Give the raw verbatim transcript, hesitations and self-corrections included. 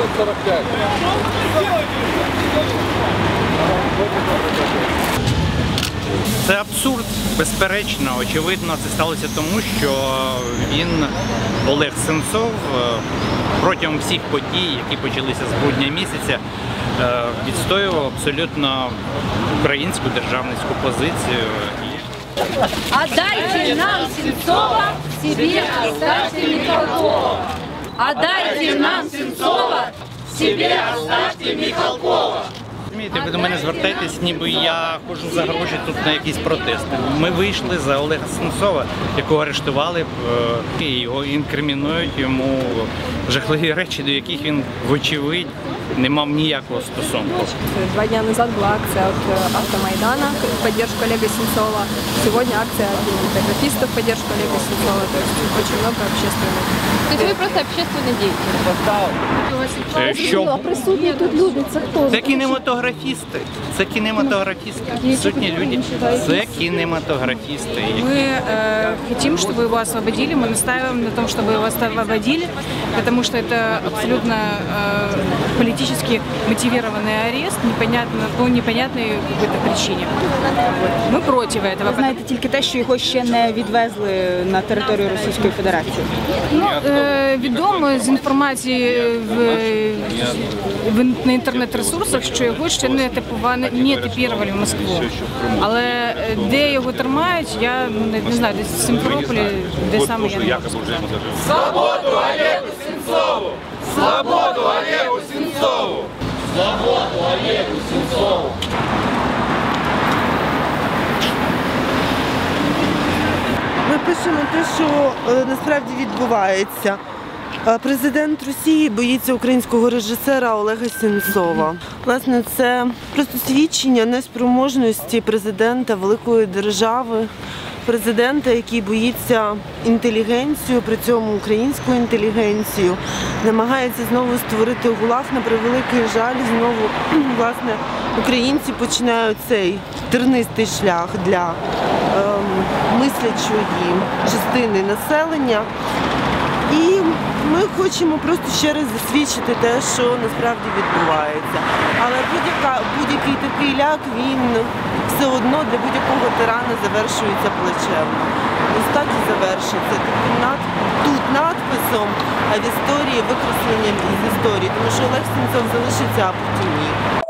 Це абсурд, безперечно. Очевидно, це сталося тому, що він, Олег Сенцов, протягом всіх подій, які почалися з грудня місяця, відстоював абсолютно українську державницьку позицію. Отдайте нам Сенцова, себе оставьте Михалкова. Отдайте нам Сенцова, себе оставьте Михалкова. Ви до мене звертаєтесь, ніби я ходжу за гроші тут на якісь протести. Ми вийшли за Олега Сенцова, якого арештували, і його інкримінують, йому жахливі речі, до яких він, вочевидь, не мав ніякого стосунку. Два дня назад была акция от Автомайдана в поддержку Олега Сенцова. Сегодня акция от кинематографистов в поддержку Олега Сенцова. То есть очень много общественных. То есть вы просто общественный деятель? Що? Присутні тут люди, це хто? Це кінематографісти. Це кінематографісти. Сотні людей. Це кінематографісти. Мы э, хотим, чтобы его освободили, мы настаиваем на том, чтобы его освободили, потому что это абсолютно э, политически мотивированный арест, непонятно, по непонятной какой-то причине. Ми проти этого. Ви знаєте тільки те, що його ще не відвезли на територію Російської Федерації? Ну, е, відомо з інформації в, в, на інтернет-ресурсах, що його ще не типували, не типірували в Москву. Але де його тримають, я не, не знаю, десь в Симферополі, де саме я не можу сказати. Свободу Олегу Сенцову! Свободу Олегу Сенцову! Свободу Олегу Сенцову! Ми пишемо те, що е, насправді відбувається. Е, Президент Росії боїться українського режисера Олега Сенцова. Власне, це просто свідчення неспроможності президента великої держави, президента, який боїться інтелігенцію, при цьому українську інтелігенцію, намагається знову створити ГУЛАГ. На превеликий жаль, знову, власне, українці починають цей тернистий шлях для ем, мислячої частини населення. І ми хочемо просто ще раз засвідчити те, що насправді відбувається. Але будь-який такий ляк, він все одно для будь-якого тирана завершується плачевно. Ось так і завершиться. Тут надписом, а в історії викресленням із історії. Тому що Олег Сенцов залишиться, а потім ні.